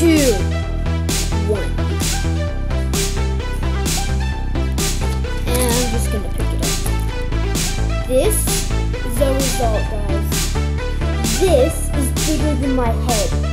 2, 1. And I'm just gonna pick it up. This is the result, guys. This is bigger than my head.